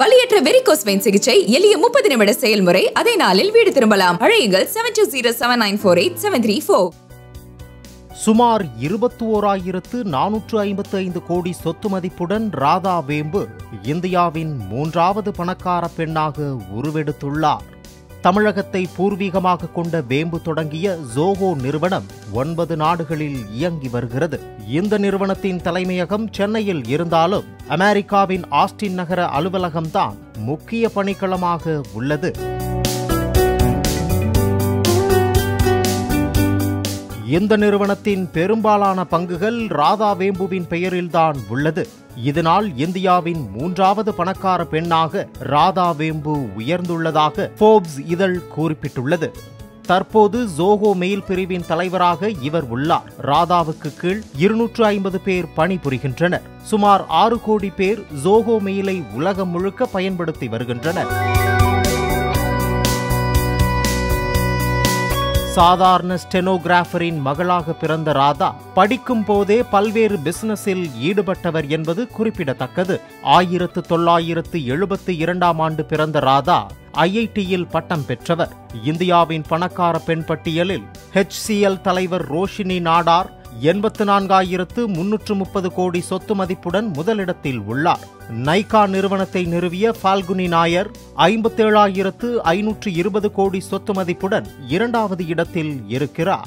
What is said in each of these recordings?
வலியற்ற varicose vein சிகிச்சை எளிய 30 நிமிட செயல்முறை அதே நாளில் வீடு திரும்பலாம். அழையுங்கள் 7207948734. சுமார் 21,455 கோடி சொத்து மதிப்புடன் ராதா வேம்பு இந்தியாவின் 3வது பணக்கார பெண்ணாக உருவெடுத்துள்ளார். தமிழகத்தை பூர்வீகமாக கொண்ட வேம்பு தொடங்கிய ஜோஹோ நிறுவனம் 9 நாடுகளில் இயங்கி வருகிறது. இந்த நிறுவனத்தின் தலைமையகம் சென்னையில் இருந்தாலும் அமெரிக்காவின் ஆஸ்டின் நகர அலுவலகம்தான் முக்கிய பணிக்களமாக உள்ளது. இந்த நிறுவனத்தின் பெரும்பாலான பங்குகள் ராதா வேம்புவின் பெயரில்தான் உள்ளது. இதனால் இந்தியாவின் 3வது பணக்கார பெண்ணாக ராதா வேம்பு உயர்ந்துள்ளதாக ஃபோர்ப்ஸ் இதழ் குறிப்பிட்டுள்ளது. தற்போது ஜோஹோ மெயில் பிரிவின் தலைவராக இவர் உள்ளார். ராதாவுக்கு கீழ் 250 பேர் பணிபுரிகின்றனர். சுமார் 6 கோடி பேர் ஜோஹோ மெயிலை உலகம் முழுக்க பயன்படுத்தி வருகின்றனர். சாதாரண ஸ்டெனோகிராஃபரின் மகளாக பிறந்த ராதா படிக்கும் போதே பல்வேறு பிசினஸில் ஈடுபட்டவர் என்பது குறிப்பிடத்தக்கது. 1972 ஆண்டு பிறந்த ராதா IITயில் பட்டம் பெற்றவர். இந்தியாவின் பணக்கார பெண் பட்டியலில் HCL தலைவர் ரோஷினி நாடார் 84,330 கோடி சொத்து மதிப்புடன் முதலிடத்தில் உள்ளார். நைகா நிறுவனத்தை நிறுவிய ஃபால்குனி நாயர் 57,520 கோடி சொத்து மதிப்புடன் 2வது இடத்தில் இருக்கிறார்.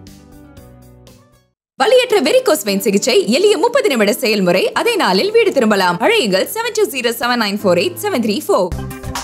வலியற்ற varicose vein சிகிச்சை எளிய 30 நிமிட செயல்முறை அதே நாளில் வீடு திரும்பலாம். அழையுங்கள் 7207948734.